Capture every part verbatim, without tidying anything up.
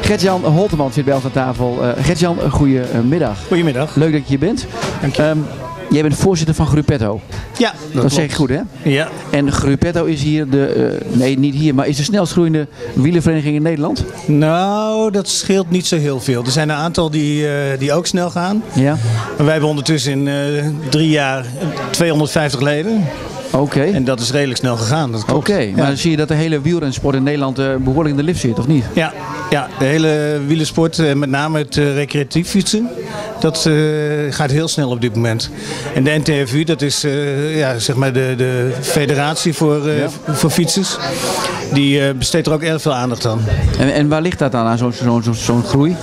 Gert-Jan Holteman zit bij ons aan tafel. Uh, Gert-Jan, goedemiddag. Goedemiddag. Leuk dat je hier bent. Dank je. Um, jij bent voorzitter van Gruppetto. Ja, dat, dat zeg ik goed, hè? Ja. En Gruppetto is hier de, uh, nee niet hier, maar is de snelst groeiende wielervereniging in Nederland? Nou, dat scheelt niet zo heel veel. Er zijn een aantal die, uh, die ook snel gaan. Ja. Maar wij hebben ondertussen in uh, drie jaar tweehonderdvijftig leden. Oké. Okay. En dat is redelijk snel gegaan. Oké, okay, maar ja. Zie je dat de hele wielrensport in Nederland uh, behoorlijk in de lift zit, of niet? Ja, ja, de hele wielersport, uh, met name het uh, recreatief fietsen, dat uh, gaat heel snel op dit moment. En de N T F U, dat is uh, ja, zeg maar de, de federatie voor, uh, ja. voor fietsers, die uh, besteedt er ook erg veel aandacht aan. En, en waar ligt dat dan aan, zo'n zo, zo, zo'n groei?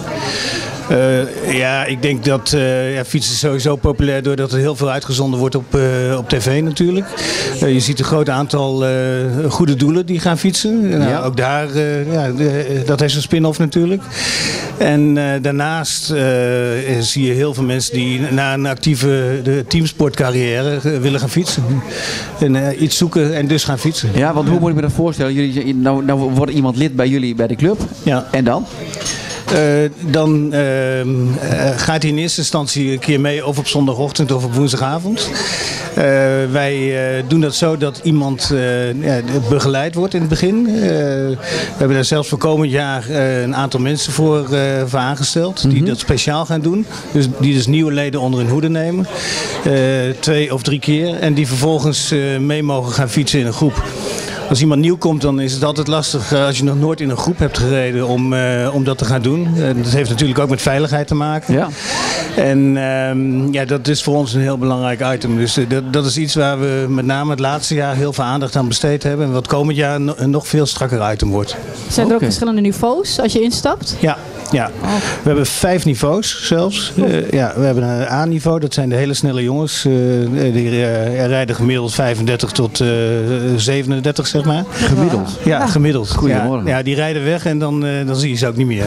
Uh, ja, ik denk dat uh, ja, fietsen is sowieso populair doordat er heel veel uitgezonden wordt op, uh, op tv natuurlijk. Uh, je ziet een groot aantal uh, goede doelen die gaan fietsen. Nou, ja. Ook daar, uh, ja, de, dat heeft een spin-off natuurlijk. En uh, daarnaast uh, zie je heel veel mensen die na een actieve de teamsportcarrière uh, willen gaan fietsen. En uh, iets zoeken en dus gaan fietsen. Ja, want hoe moet ik me dat voorstellen? Jullie, nou, nou wordt iemand lid bij jullie bij de club. Ja. En dan? Uh, dan uh, uh, gaat hij in eerste instantie een keer mee of op zondagochtend of op woensdagavond. Uh, wij uh, doen dat zo dat iemand uh, ja, begeleid wordt in het begin. Uh, we hebben daar zelfs voor komend jaar uh, een aantal mensen voor, uh, voor aangesteld. Die mm-hmm. dat speciaal gaan doen. Dus die dus nieuwe leden onder hun hoede nemen. Uh, twee of drie keer. En die vervolgens uh, mee mogen gaan fietsen in een groep. Als iemand nieuw komt, dan is het altijd lastig uh, als je nog nooit in een groep hebt gereden om, uh, om dat te gaan doen. Uh, dat heeft natuurlijk ook met veiligheid te maken. Ja. En uh, ja, dat is voor ons een heel belangrijk item. Dus uh, dat, dat is iets waar we met name het laatste jaar heel veel aandacht aan besteed hebben. En wat komend jaar no- een nog veel strakker item wordt. Zijn er ook okay. verschillende niveaus als je instapt? Ja. Ja, oh. We hebben vijf niveaus zelfs. Oh. Uh, ja, we hebben een A-niveau, dat zijn de hele snelle jongens. Uh, die uh, rijden gemiddeld vijfendertig tot uh, zevenendertig, zeg maar. Gemiddeld? Ja, ja. gemiddeld. Goedemorgen. Ja, ja, die rijden weg en dan, uh, dan zie je ze ook niet meer.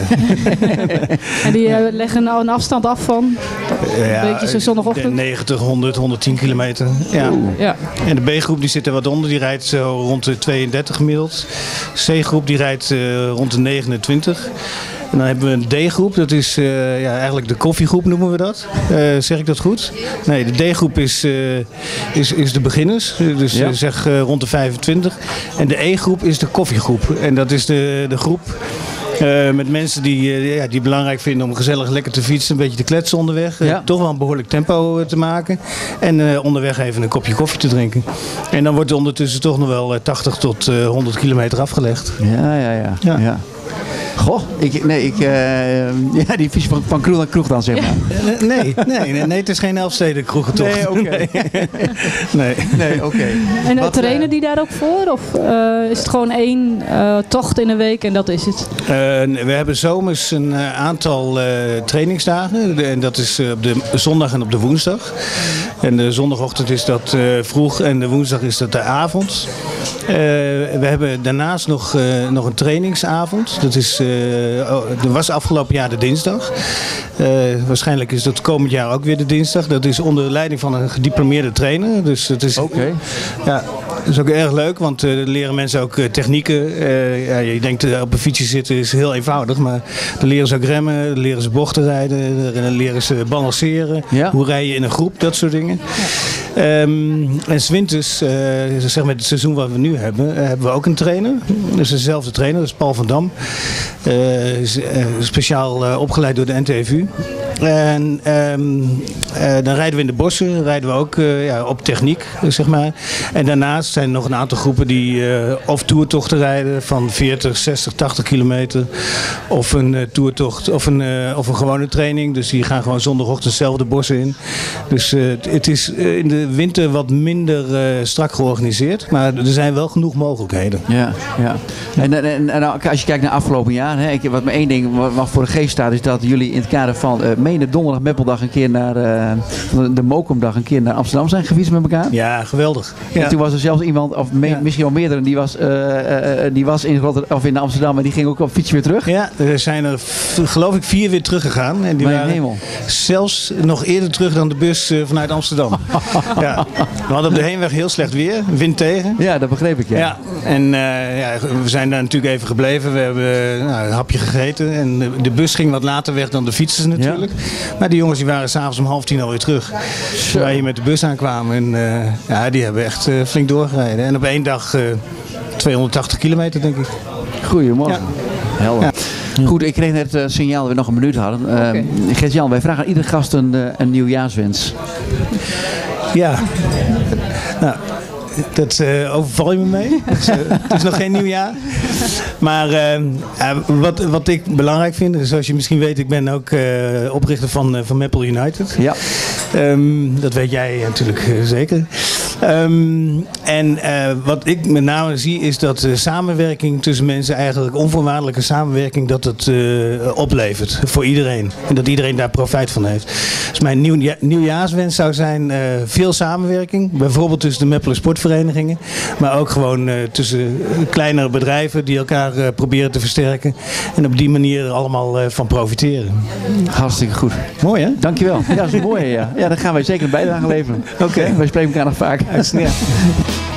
En die uh, leggen nou een afstand af van uh, ja, een beetje zo zondagochtend? negentig, honderd, honderdtien kilometer. Ja. Ja. En de B-groep die zit er wat onder, die rijdt zo rond de tweeëndertig gemiddeld. C-groep die rijdt uh, rond de negenentwintig. En dan hebben we een D-groep, dat is uh, ja, eigenlijk de koffiegroep noemen we dat. Uh, zeg ik dat goed? Nee, de D-groep is, uh, is, is de beginners, dus ja. uh, zeg uh, rond de vijfentwintig. En de E-groep is de koffiegroep. En dat is de, de groep uh, met mensen die, uh, ja, die belangrijk vinden om gezellig lekker te fietsen, een beetje te kletsen onderweg. Ja. Uh, toch wel een behoorlijk tempo uh, te maken. En uh, onderweg even een kopje koffie te drinken. En dan wordt er ondertussen toch nog wel uh, tachtig tot honderd kilometer afgelegd. Ja, ja, ja. ja. ja. Goh, ik, nee, ik, uh, ja, die fiets van, van kroeg naar kroeg dan, zeg maar. Ja. Nee, nee, nee, nee, het is geen Elfsteden kroegentocht. Nee, oké. Okay. nee, nee, oké. Okay. En uh, trainen die daar ook voor? Of uh, is het gewoon één uh, tocht in een week en dat is het? Uh, we hebben zomers een uh, aantal uh, trainingsdagen. En dat is uh, op de zondag en op de woensdag. En de zondagochtend is dat uh, vroeg en de woensdag is dat de avond. Uh, we hebben daarnaast nog, uh, nog een trainingsavond. Dat is, uh, oh, er was afgelopen jaar de dinsdag. Uh, waarschijnlijk is dat komend jaar ook weer de dinsdag. Dat is onder leiding van een gediplomeerde trainer. Dus het is, okay. ja, dat is ook erg leuk, want uh, er leren mensen ook uh, technieken. Uh, ja, je denkt uh, op een fietsje zitten is heel eenvoudig, maar dan leren ze ook remmen, dan leren ze bochten rijden, dan leren ze balanceren. Ja. Hoe rij je in een groep, dat soort dingen. Ja. Um, en 's winters, uh, zeg maar het seizoen wat we nu hebben, uh, hebben we ook een trainer. Dat is dezelfde trainer, dat is Paul van Dam. Uh, is, uh, speciaal uh, opgeleid door de N T F U. En um, uh, dan rijden we in de bossen, rijden we ook uh, ja, op techniek, zeg maar. En daarnaast zijn er nog een aantal groepen die uh, of toertochten rijden van veertig, zestig, tachtig kilometer. Of een uh, toertocht, of een, uh, of een gewone training. Dus die gaan gewoon zondagochtend zelf de bossen in. Dus uh, het is uh, in de winter wat minder uh, strak georganiseerd. Maar er zijn wel genoeg mogelijkheden. Ja, ja. En, en, en als je kijkt naar afgelopen jaar, hè, ik, wat me één ding wat voor de geest staat, is dat jullie in het kader van uh, meen de donderdag Meppeldag een keer naar uh, de Mokumdag een keer naar Amsterdam zijn gefietst met elkaar. Ja, geweldig. Ja. En toen was er zelfs iemand, of me, ja. misschien wel meerdere, die was, uh, uh, die was in, Rotterdam, of in Amsterdam en die ging ook op fietsje weer terug. Ja, er zijn er geloof ik vier weer teruggegaan. En die Mijn waren hemel. zelfs nog eerder terug dan de bus uh, vanuit Amsterdam. Ja. We hadden op de heenweg heel slecht weer, wind tegen. Ja, dat begreep ik, ja. ja. En uh, ja, we zijn daar natuurlijk even gebleven. We hebben uh, nou, een hapje gegeten. En de bus ging wat later weg dan de fietsers natuurlijk. Ja. Maar die jongens die waren s'avonds om half tien alweer terug. Toen wij hier met de bus aankwamen. En uh, ja, die hebben echt uh, flink doorgereden. En op één dag uh, tweehonderdtachtig kilometer, denk ik. Goedemorgen. Ja. Helder. Ja. Goed, ik kreeg net het signaal dat we nog een minuut hadden. Uh, okay. Gert-Jan, wij vragen aan iedere gast een, een nieuwjaarswens. Ja. Nou, dat uh, overval je me mee. Het is, uh, het is nog geen nieuwjaar. Maar uh, uh, wat, wat ik belangrijk vind, zoals je misschien weet, ik ben ook uh, oprichter van, uh, van Meppel United. Ja. Um, dat weet jij natuurlijk uh, zeker. Um, en uh, wat ik met name zie is dat de samenwerking tussen mensen, eigenlijk onvoorwaardelijke samenwerking, dat het uh, oplevert voor iedereen. En dat iedereen daar profijt van heeft. Dus mijn nieuw, nieuwjaarswens zou zijn uh, veel samenwerking. Bijvoorbeeld tussen de Meppeler sportverenigingen. Maar ook gewoon uh, tussen kleinere bedrijven die elkaar uh, proberen te versterken. En op die manier er allemaal uh, van profiteren. Hartstikke goed. Mooi hè? Dankjewel. Ja, dat is mooi. Ja, ja, daar gaan wij zeker een bijdrage leveren. Oké. Okay. Wij spreken elkaar nog vaak. Ja.